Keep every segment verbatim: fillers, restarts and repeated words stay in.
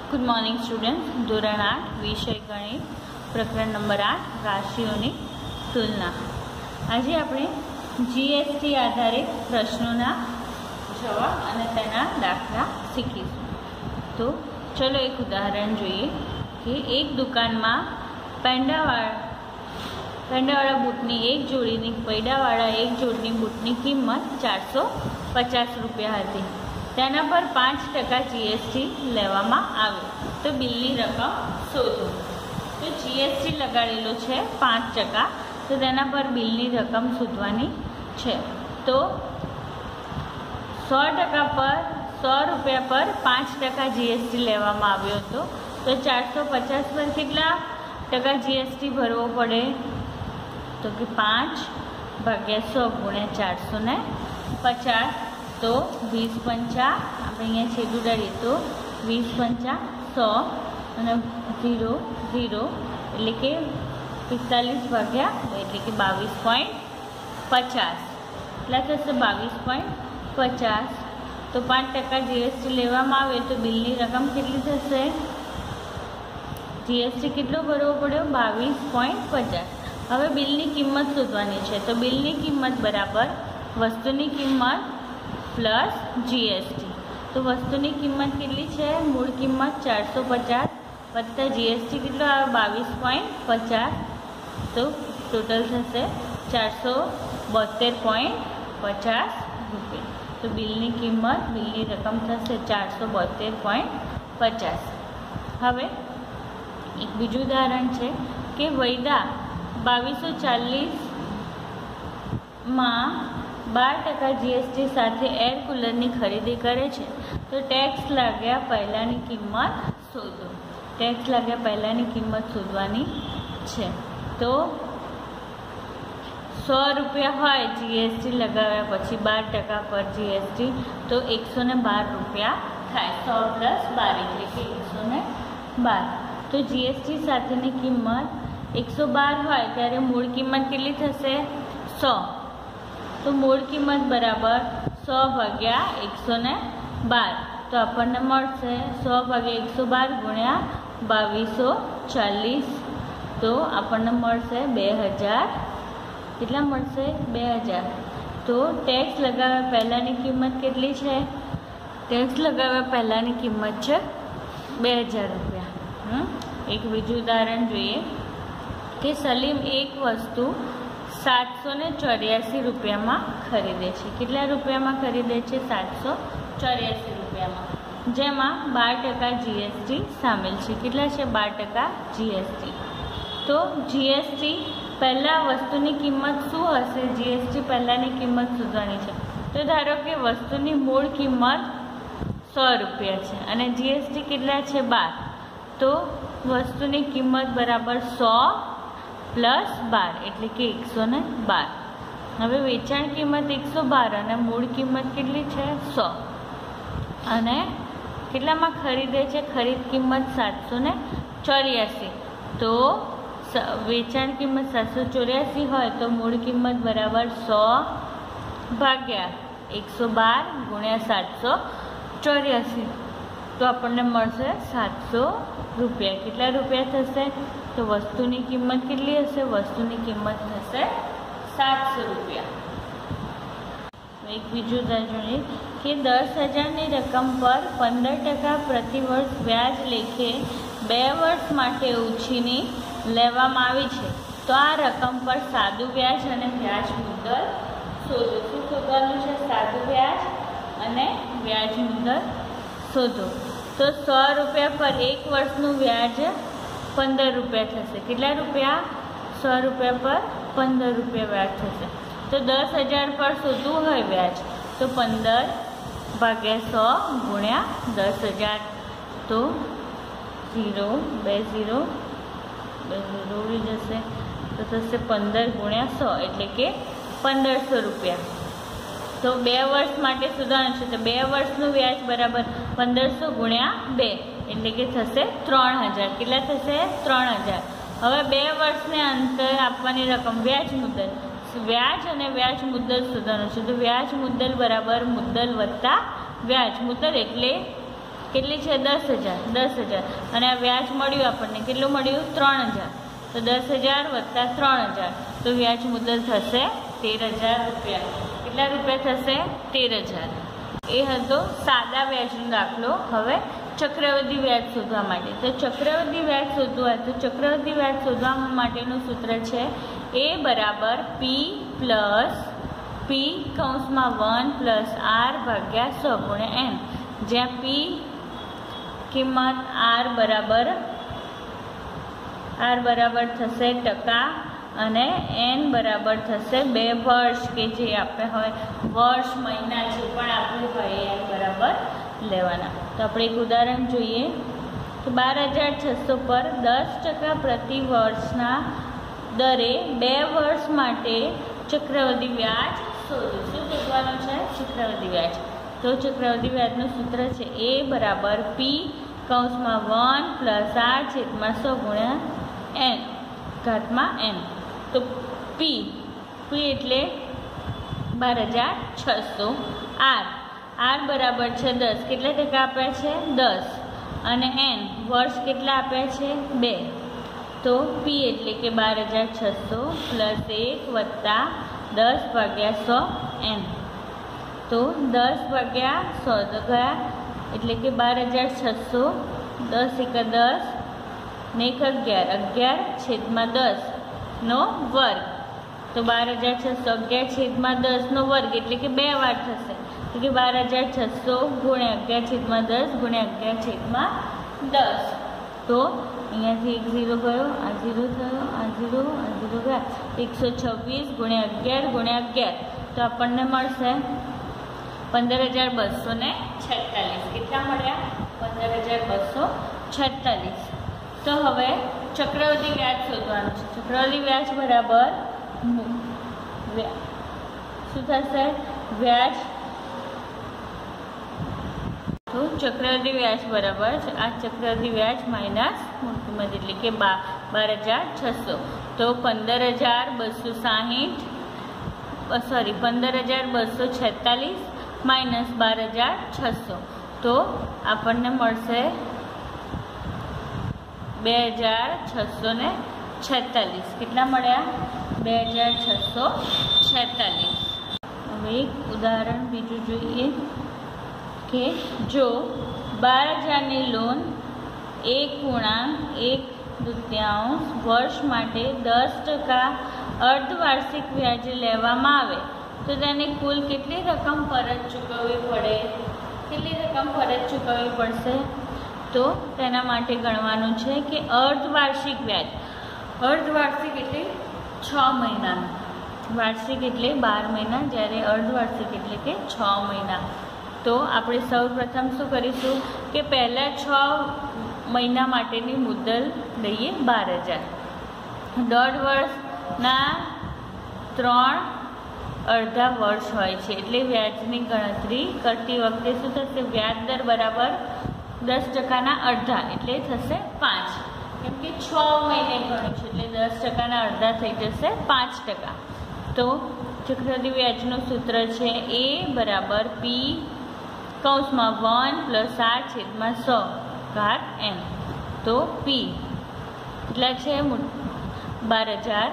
Good morning students. धोरण आठ विषय गणित प्रकरण नंबर आठ राशिओनी तुलना। आज આપણે जीएसटी आधारित प्रश्नों जवाब અને તેના દાખલા શીખીશું। તો ચલો એક ઉદાહરણ જોઈએ કે એક દુકાનમાં પેંડાવાળા પેંડાવાળા બૂટની એક જોડીની પૈડાવાળા એક જોડની બૂટની કિંમત ચારસો પચાસ રૂપિયા હતી। તેના પર પાંચ ટકા जीएसटी લેવામાં આવ્યો તો બિલની રકમ શોધો। તો जीएसटी લગાડેલો છે પાંચ ટકા, તો તેના પર બિલની રકમ શોધવાની છે। તો सौ टका पर सौ रुपया पर पाँच टका जीएसटी लेवामां आव्यो हतो, तो चार सौ पचास पर कितला टका जीएसटी भरवो पड़े? तो कि पाँच भाग्या सौ गुण्या चार सौ ने पचास, तो वीस पंचा આપણે અહીંયા છેદ ઉડાડીએ તો વીસ પંચા સો અને ઝીરો ઝીરો એટલે કે પિસ્તાલીસ ભાગ્યા એટલે કે બાવીસ પોઈન્ટ પચાસ એટલા થશે બાવીસ પોઈન્ટ पचास। तो पाँच टका जीएसटी लेवामां आवे तो बिलनी रकम केटली थशे? जीएसटी केटलो भरवो पड्यो? बावीस पॉइंट पचास। हवे बिलनी किंमत शोधवानी छे, तो बिलनी किंमत बराबर वस्तुनी किंमत प्लस जीएसटी। तो वस्तुनी किंमत केटली छे? मूळ किंमत चार सौ पचास वत्ता जीएसटी केटलो आवे बावीस पॉइंट पचास, तो टोटल थशे चार सौ बोतेर पॉइंट पचास रुपया। तो बिलनी किंमत बिलनी रकम थशे चार सौ बोतेर पॉइंट पचास। हवे एक बीजू उदाहरण है कि वैदा बावीसो चालीस में बार टका जीएसटी साथ एयर कूलर की खरीदी करे छे, तो टैक्स लाग्या पहलानी किंमत शोधो। टैक्स लाग्या पहलानी किंमत शोधवानी छे। तो सौ रुपया है जीएसटी लगाव्या पछी बार टका पर जीएसटी, तो एक सौ ने बार रुपया थाय। सौ प्लस बार एटले के एक सौ ने बार। तो जीएसटी साथेनी किंमत एक सौ बार होय त्यारे मूळ किंमत केटली थशे? सौ। तो मूळ किंमत बराबर सौ भाग्या एक सौ ने बार, तो आपने मळशे सौ भाग्या एक सौ बार गुण्या बावीसो चालीस, तो आपने मळशे बे हज़ार કેટલા મળશે? બે હજાર। તો ટેક્સ લગાવ્યા પહેલાંની કિંમત કેટલી છે? ટેક્સ લગાવ્યા પહેલાંની કિંમત છે બે હજાર રૂપિયા। એક બીજું ઉદાહરણ જોઈએ કે સલીમ એક વસ્તુ સાતસો ને ચોર્યાસી રૂપિયામાં ખરીદે છે। કેટલા રૂપિયામાં ખરીદે છે? સાતસો ચોર્યાસી રૂપિયામાં, જેમાં બાર ટકા જીએસટી સામેલ છે। કેટલા છે? બાર ટકા જીએસટી। તો जीएसटी पहला वस्तुनी किंमत शू हशे? जीएसटी पहलानी किंमत शोधवानी छे। तो धारो कि वस्तुनी मूळ किंमत सौ रुपया है और जीएसटी केटला छे? बार। तो वस्तुनी किंमत बराबर सौ प्लस बार एटले कि एक सौ ने बार। हवे वेचाण किंमत एक सौ बार और मूळ किंमत केटली छे? सौ अने केटलामां खरीदे छे? खरीद किंमत सात सौ ने चौरासी। तो वेचाण किंमत सात सौ चौरासी हो तो मूळ किंमत बराबर सौ भाग्या एक सौ बार गुण्या सात सौ चौरासी, तो अपने मळशे सात सौ रुपया। कितला रुपया थशे? तो वस्तुनी किंमत केटली हशे? वस्तुनी किंमत थशे सात सौ रुपया। एक बीजू उदाहरण कि दस हज़ार की रकम पर पंदर टका प्रति वर्ष व्याज लेखे बे वर्ष माटे उछीनी लेवामां आवी छे, तो आ रकम पर सादू व्याज अने व्याज मुद्दल शोधो। शुं शोधवानुं छे? सादू व्याज अने व्याज मुद्दल शोधो। तो सौ रुपया पर एक वर्षनुं व्याज पंदर रुपया थशे। केटला रुपया? सौ रुपया पर पंदर रुपया व्याज थशे। तो दस हज़ार पर शोधवुं होय व्याज, तो पंदर भाग्या सौ गुण्या दस हज़ार, तो जीरो बे जीरो जीरो उड़ी जैसे, तो थशे पंदर गुण्या सौ एटले के पंदर सौ रुपया। तो बे वर्ष माटे शोधवानुं छे, तो बे वर्षनुं व्याज बराबर पंदर सौ गुण्या बे एटले के थशे त्रण हज़ार। केटला थशे? त्रण हज़ार। हवे बे वर्षने अंतर आपवानी रकम व्याज मुद्दल, व्याज अने व्याज मुद्दल शोधवानुं छे। तो व्याज मुद्दल बराबर मुद्दल वत्ता व्याज। मुद्दल एटले કેટલી છે? દસ હજાર દસ હજાર અને આ વ્યાજ મળ્યું આપણને, કેટલું મળ્યું? ત્રણ હજાર. તો દસ હજાર વત્તા ત્રણ હજાર તો વ્યાજ મુદ્દલ થશે તેર હજાર રૂપિયા. કેટલા રૂપિયા થશે? તેર હજાર. એ હતો સાદા વ્યાજનો દાખલો. હવે ચક્રવૃદ્ધિ વ્યાજ શોધવા માટે, તો ચક્રવૃદ્ધિ વ્યાજ શોધવા તો ચક્રવૃદ્ધિ વ્યાજ શોધવા માટેનું સૂત્ર છે એ બરાબર પી પ્લસ પી કૌંસમાં વન પ્લસ આર ભાગ્યા સો ગુણ્યા એન, જ્યાં પી કિંમત આર બરાબર આર બરાબર થશે ટકા અને એન બરાબર થશે બે વર્ષ, કે જે આપણે હવે વર્ષ મહિના જે પણ આપણે હોય એન બરાબર લેવાના. તો આપણે એક ઉદાહરણ જોઈએ કે બાર હજાર છસો પર દસ ટકા પ્રતિ વર્ષના દરે બે વર્ષ માટે ચક્રવૃદ્ધિ વ્યાજ શોધો. શું શોધવાનું છે? ચક્રવૃદ્ધિ વ્યાજ. તો ચક્રવૃદ્ધિ વ્યાજનું સૂત્ર છે એ બરાબર પી કૌંસમાં વન પ્લસ આર છેદમાં સો ગુણ્યા એન ઘાતમાં એન. તો પી પી એટલે બાર હજાર છસો, આર આર બરાબર છે દસ, કેટલા ટકા આપ્યા છે? દસ, અને એન વર્ષ કેટલા આપ્યા છે? બે. તો પી એટલે કે બાર હજાર છસો પ્લસ એક વત્તા દસ ભાગ્યા સો એન. તો દસ ભાગ્યા સો તો ગયા એટલે કે બાર હજાર છસો, દસ એકા દસ ને એક અગિયાર, અગિયાર છેદમાં દસ નો વર્ગ. તો બાર હજાર છસો અગિયાર છેદમાં દસ નો વર્ગ એટલે કે બે વાર થશે, તો કે બાર હજાર છસો ગુણ્યા અગિયાર છેદમાં દસ ગુણ્યા અગિયાર છેદમાં દસ. તો અહીંયાથી એક ઝીરો ગયો, આ ઝીરો થયો, આ ઝીરો, આ ઝીરો ગયા, એકસો છવ્વીસ ગુણ્યા અગિયાર ગુણ્યા અગિયાર તો આપણને મળશે પંદર હજાર બસો ને છેતાલીસ. કેટલા મળ્યા? પંદર હજાર બસો છેતાલીસ. તો હવે ચક્રવૃદ્ધિ વ્યાજ શોધવાનું છે. ચક્રવૃદ્ધિ વ્યાજ બરાબર શું થશે? વ્યાજ. તો ચક્રવૃદ્ધિ વ્યાજ બરાબર આ ચક્રવૃદ્ધિ વ્યાજ માઇનસ મૂળ કિંમત એટલે કે બા બાર હજાર છસો. તો પંદર હજાર બસો સાહીઠ સોરી પંદર હજાર બસો છેતાલીસ માઇનસ બાર હજાર છસો તો આપણને મળશે બે હજાર છસો ને છેતાલીસ. કેટલા મળ્યા? બે હજાર છસો છેતાલીસ. હવે એક ઉદાહરણ બીજું જોઈએ કે જો બાર હજારની લોન એક પૂર્ણાંક એક તૃતીયાંશ વર્ષ માટે દસ ટકા અર્ધવાર્ષિક વ્યાજે લેવામાં આવે તો તેને કુલ કેટલી રકમ પરત ચૂકવવી પડે? કેટલી રકમ પરત ચૂકવવી પડશે? તો તેના માટે ગણવાનું છે કે અર્ધવાર્ષિક વ્યાજ. અર્ધવાર્ષિક એટલે છ મહિનાનું, વાર્ષિક એટલે બાર મહિના, જ્યારે અર્ધવાર્ષિક એટલે કે છ મહિના. તો આપણે સૌ પ્રથમ શું કરીશું કે પહેલાં છ મહિના માટેની મુદ્દલ લઈએ બાર હજાર. દોઢ વર્ષના ત્રણ અડધા વર્ષ હોય છે એટલે વ્યાજની ગણતરી કરતી વખતે શું થશે? વ્યાજ દર બરાબર દસ ટકાના અડધા એટલે થશે પાંચ, કેમ કે છ મહિને ગણ્યું છે એટલે દસ ટકાના અડધા થઈ જશે પાંચ ટકા. તો ચક્રવૃદ્ધિ વ્યાજનું સૂત્ર છે એ બરાબર પી કૌંસમાં વન પ્લસ આર છેદમાં સો ઘાત એન. તો પી કેટલા છે? બાર હજાર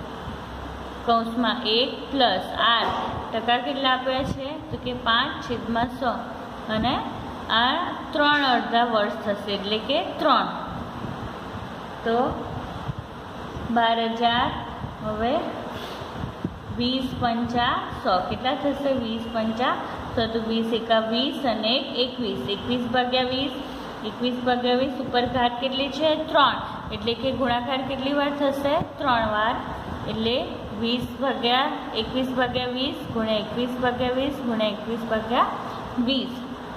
કૌંસમાં એક પ્લસ આર ટકા કેટલા આપ્યા છે? તો કે પાંચ છેદમાં સો અને આ ત્રણ અડધા વર્ષ થશે એટલે કે ત્રણ. તો બાર હજાર હવે વીસ પંચા સો કેટલા થશે? વીસ પંચા સો તો વીસ એકા વીસ અને એક એકવીસ, એકવીસ ભાગ્યા વીસ, એકવીસ ભાગ્યા વીસ ઉપર ઘાત કેટલી છે? ત્રણ એટલે કે ગુણાકાર કેટલી વાર થશે? ત્રણ વાર. એટલે વીસ ભાગ્યા એકવીસ ભાગ્યા વીસ ગુણ્યા એકવીસ ભાગ્યા વીસ ગુણ્યા એકવીસ ભાગ્યા વીસ.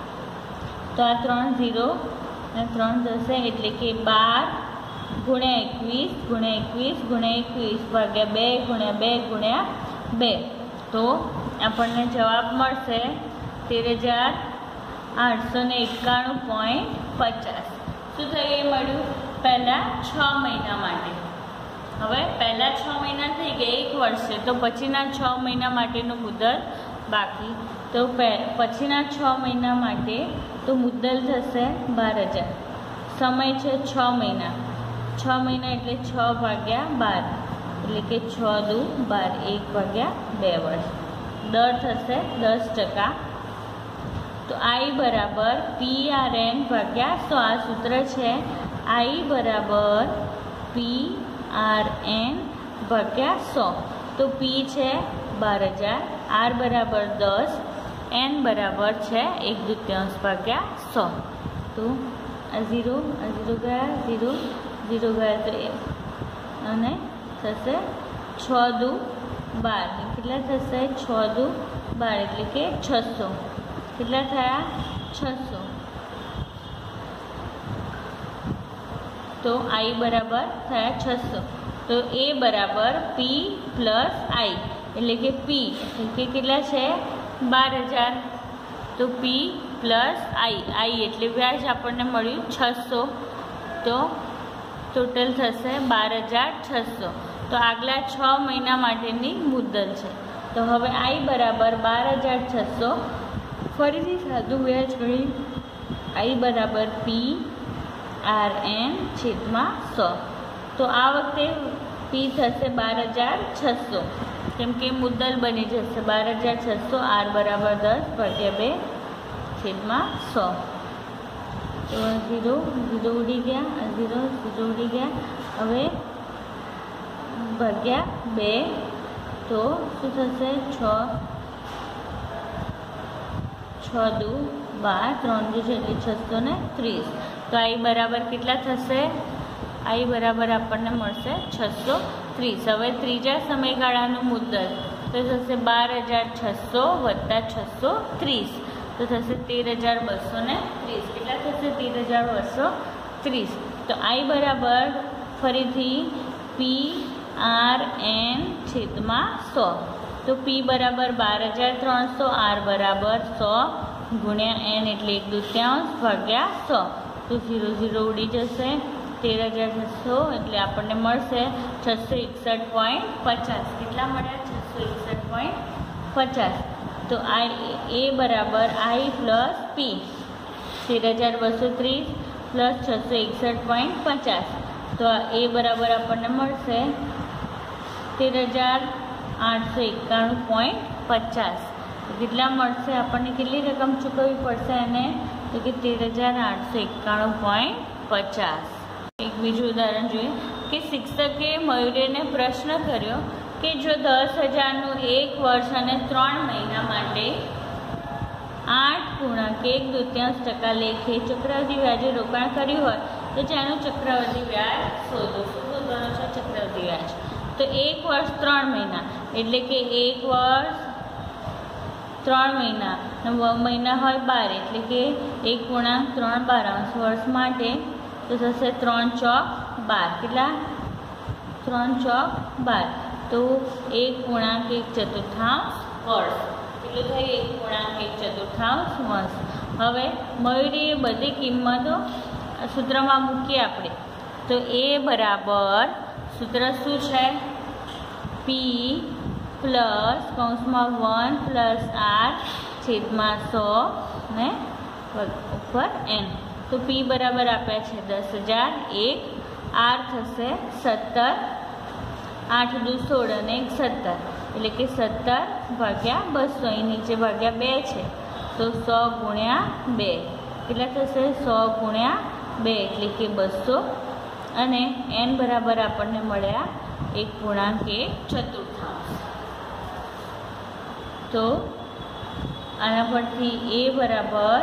તો આ ત્રણ ઝીરો અને ત્રણ થશે એટલે કે બાર ગુણ્યા એકવીસ ગુણ્યા એકવીસ ગુણ્યા એકવીસ ભાગ્યા બે ગુણ્યા બે ગુણ્યા બે. તો આપણને જવાબ મળશે તેર હજાર આઠસો ને એકાણું પોઈન્ટ પચાસ. શું થયું? એ મળ્યું પહેલાં છ મહિના માટે. હવે પહેલાં છ મહિના થઈ ગયા એક વર્ષ છે તો પછીના છ મહિના માટેનું મુદ્દત બાકી તો પછીના છ મહિના માટે તો મુદ્દલ થશે બાર હજાર. સમય છે છ મહિના. છ મહિના એટલે છ ભાગ્યા બાર એટલે કે છ દુ બાર, એક ભાગ્યા બે વર્ષ. દર થશે દસ ટકા. તો આઈ બરાબર પી આર એન ભાગ્યા સો. આ સૂત્ર છે આઈ બરાબર પી આર એન ભાગ્યા સો. તો પી છે બાર હજાર, આર બરાબર દસ, એન બરાબર છે એક દૂત્યાંશ ભાગ્યા સો. તો આ ઝીરો આ ઝીરો ગયા, ઝીરો ઝીરો ગયા તો એ અને થશે છ દુ બાર. કેટલા થશે? છ દુ બાર એટલે કે છસો. કેટલા થયા? છસો. તો આઈ બરાબર થયા છસો. તો એ બરાબર પી પ્લસ આઈ એટલે કે પી એટલે કે કેટલા છે? બાર હજાર. તો પી પ્લસ આઈ, આઈ એટલે વ્યાજ આપણને મળ્યું છસો. તો ટોટલ થશે બાર હજાર છસો. તો આગલા છ મહિના માટેની મુદ્દલ છે. તો હવે આઈ બરાબર બાર હજાર છસો. ફરીથી સાદું વ્યાજ ગણી. આઈ બરાબર પી આર એન છેદમાં સો. તો આ વખતે પી થશે બાર હજાર છસો કેમ કે મુદ્દલ બની જશે બાર હજાર છસો. આર બરાબર દસ ભાગ્યા બે છેદમાં સો. તો ઝીરો ઝીરો ઉડી ગયા, આ ઝીરો ઝીરો ઉડી ગયા. હવે ભાગ્યા બે તો શું થશે? છ છ દુ બાર, ત્રણ દુ છે એટલે છસો ને ત્રીસ. તો આઈ બરાબર કેટલા થશે? આઈ બરાબર આપણને મળશે છસો ત્રીસ. હવે ત્રીજા સમયગાળાનું મુદ્દલ તો થશે બાર હજાર છસો વત્તા છસો ત્રીસ. તો થશે તેર હજાર બસો ને ત્રીસ. કેટલા થશે? તેર હજાર બસો ત્રીસ. તો આઈ બરાબર ફરીથી પી આર એન છેદમાં સો. તો પી બરાબર બાર હજાર ત્રણસો, આર બરાબર સો ગુણ્યા એન એટલે એક દૂત્યાંશ ભાગ્યા સો. તો ઝીરો ઝીરો ઉડી જશે. તેર હજાર છસો એટલે આપણને મળશે છસો એકસઠ પોઈન્ટ પચાસ. કેટલા મળ્યા? છસો એકસઠ પોઈન્ટ પચાસ. તો આઈ એ બરાબર આઈ પ્લસ પી તેર હજાર બસો ત્રીસ પ્લસ છસો એકસઠ પોઈન્ટ પચાસ. તો એ બરાબર આપણને મળશે તેર હજાર આઠસો એકાણું પોઈન્ટ પચાસ. કેટલા મળશે આપણને? કેટલી રકમ ચૂકવવી પડશે એને? તો કે તેર હજાર આઠસો એકાણું પોઈન્ટ પચાસ. એક બીજું ઉદાહરણ જોઈએ કે શિક્ષકે મયુરીને પ્રશ્ન કર્યો કે જો દસ હજારનું એક વર્ષ અને ત્રણ મહિના માટે આઠ પૂર્ણાંક એક દૂત્યાંશ ટકા લેખે ચક્રવૃદ્ધિ વ્યાજે રોકાણ કર્યું હોય તો જેનું ચક્રવૃદ્ધિ વ્યાજ શોધો. શું શોધવાનું છે? ચક્રવૃદ્ધિ વ્યાજ. તો એક વર્ષ ત્રણ મહિના એટલે કે એક વર્ષ ત્રણ મહિના મહિના હોય બાર એટલે કે એક પૂર્ણાંક ત્રણ બારાંશ વર્ષ માટે તો થશે ત્રણ ચોક બાર. કેટલા? ત્રણ ચોક બાર. તો એક પૂર્ણાંક એક ચતુર્થાંશ વર્ષ. કેટલું થાય? એક પૂર્ણાંક એક ચતુર્થાંશ વર્ષ. હવે મયુરીએ બધી કિંમતો સૂત્રમાં મૂકીએ આપણે. તો એ બરાબર સૂત્ર શું છે? પી પ્લસ કૌંસમાં વન પ્લસ આર છેદમાં સો ને ઉપર એન. તો પી બરાબર આપ્યા છે દસ હજાર એક. આર થશે સત્તર, આઠ દુ સોળ અને એક સત્તર એટલે કે સત્તર ભાગ્યા બસો. અહીં નીચે ભાગ્યા બે છે તો સો ગુણ્યા બે. કેટલા થશે? સો ગુણ્યા બે એટલે કે બસો. અને એન બરાબર આપણને મળ્યા એક પૂર્ણાંક એક ચતુર્થાંશ. તો આના પરથી એ બરાબર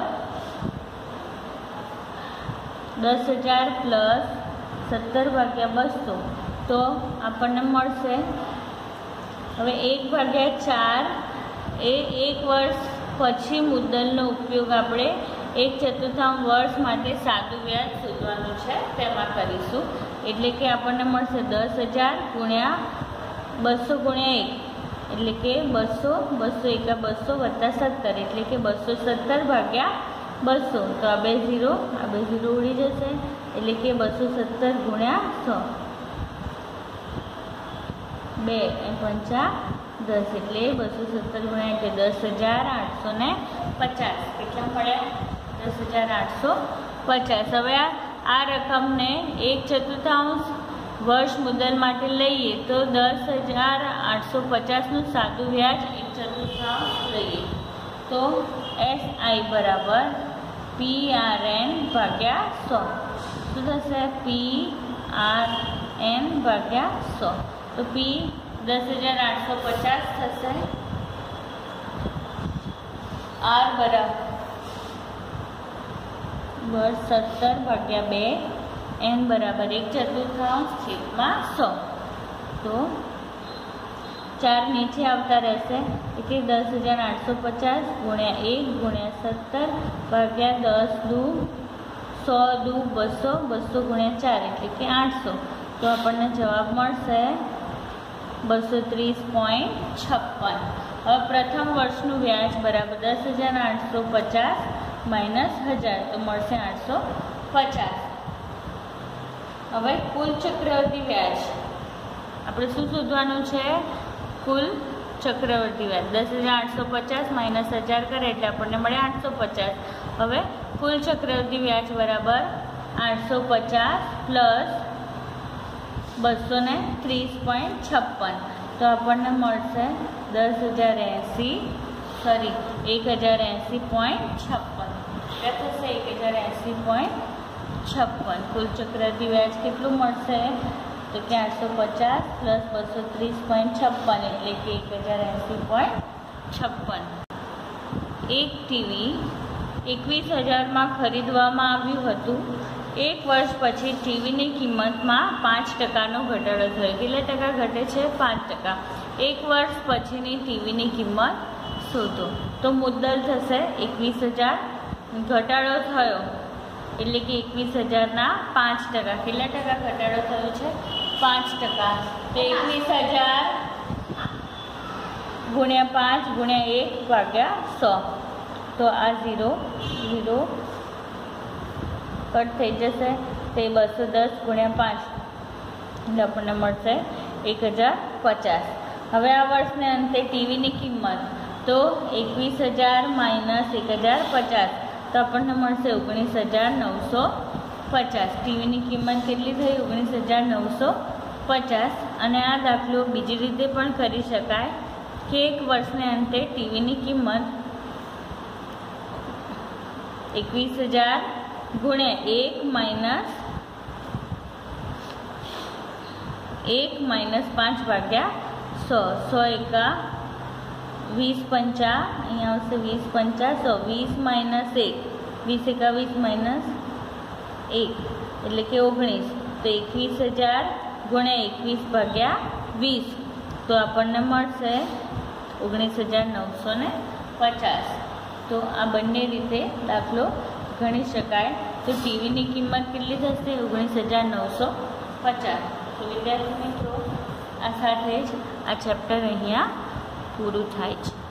દસ હજાર પ્લસ સત્તર ભાગ્યા બસો તો આપણને મળશે હવે એક ભાગ્યા ચાર. એ એક વર્ષ પછી મુદ્દલનો ઉપયોગ આપણે એક ચતુર્થાંશ વર્ષ માટે સાદું વ્યાજ શોધવાનું છે તેમાં કરીશું. એટલે કે આપણને મળશે દસ હજાર ગુણ્યા બસો ગુણ્યા એક એટલે કે બસો, બસો એકા બસો વત્તા સત્તર એટલે કે બસો સત્તર ભાગ્યા બસો. તો આ બે ઝીરો આ બે ઝીરો ઉડી જશે એટલે કે બસો સત્તર ગુણ્યા સો. બે પંચા दस एटले बसो सत्तर गुण्या एटले दस हज़ार आठ सौ ने पचास केटला मळ्या दस हज़ार आठ सौ पचास। हवे आ रकम ने एक चतुर्थांश वर्ष मुदल माटे लईए तो दस हज़ार आठ सौ पचास नु सादू व्याज एक चतुर्थांश लईए तो एस आई बराबर पी आर एन भाग्या सौ। शुं थशे पी आर एन भाग्या सौ तो पी दस हज़ार आठ सौ पचास थशे आर बराबर सत्तर भाग्या बे एन बराबर एक चतुर्थांश छेदमां सौ तो चार नीचे आवता रहेशे એટલે दस हज़ार आठ सौ पचास गुण्या एक गुण्या सत्तर भाग्या दस दू सौ दू बसो बसो गुण्या चार એટલે કે आठ सौ तो આપણને जवाब મળશે बसो तीस पॉइंट छप्पन। હવે પ્રથમ વર્ષનું વ્યાજ બરાબર દસ હજાર આઠસો પચાસ માઇનસ હજાર તો મળશે આઠસો પચાસ। હવે કુલ ચક્રવર્તી વ્યાજ આપણે શું શોધવાનું છે કુલ ચક્રવર્તી વ્યાજ દસ હજાર આઠસો પચાસ માઇનસ હજાર કરે એટલે આપણને મળે આઠસો પચાસ। હવે કુલ ચક્રવર્તી વ્યાજ બરાબર આઠસો પચાસ પ્લસ बसो ने तीस पॉइंट छप्पन तो अपने मळशे दस हज़ार एसी सॉरी एक हज़ार एसी पॉइंट छप्पन क्या थशे एक हज़ार एसी पॉइंट छप्पन कुल चक्रवृद्धि व्याज केटलुं मळशे तो कि आठ सौ पचास प्लस बसो तीस पॉइंट छप्पन एटले कि एक हज़ार एसी पॉइंट छप्पन। एक टीवी एकवीस हज़ार में खरीदवामां आव्युं हतुं एक वर्ष पछी टीवी किंमत में पांच टका घटाड़ो थयो केटला टका घटे छे पांच टका एक वर्ष पछीनी टीवी किंमत शोधो तो मुद्दल थशे एकवीस हज़ार घटाड़ो थयो एटले कि एकवीस हज़ार ना पांच टका केटला टका घटाड़ो थयो छे पांच टका तो एकवीस हज़ार गुण्या पांच गुण्या एक भाग्या सौ तो आ जीरो जीरो कट थी जैसे तो बसो दस गुण्या पांच अपने मळशे एक हज़ार पचास। हवे आ वर्ष ने अंते टीवी की किंमत तो एकवीस हज़ार माइनस एक हज़ार पचास तो अपने मळशे ओगनीस हज़ार नौ सौ पचास। टीवी की किंमत केटली थई ओगनीस हज़ार नौ सौ पचास। अने आ दाखलो बीजी रीते पण करी शकाय कि एक वर्ष ने अंते टीवी की किंमत एकवीस हज़ार गुणे एक माइनस एक माइनस पांच भाग्या सौ सौ एका वीस पंचा अहीं आवशे वीस पंचा सौ वीस माइनस एक वीस एका वीस माइनस एक एटले कि ओगनीस तो एकवीस हज़ार गुणे एकवीस भाग्या वीस तो आपणने मळशे ओगनीस हज़ार नौ सौ ने पचास। तो आ बंने रीते दाखलो गणी शकाय। तो टीवी की किंमत केटली थशे ओगनीस हज़ार नौ सौ पचास। तो विद्यार्थी मित्रों आ साथे ज आ चेप्टर अहींया पूरुं थाय छे।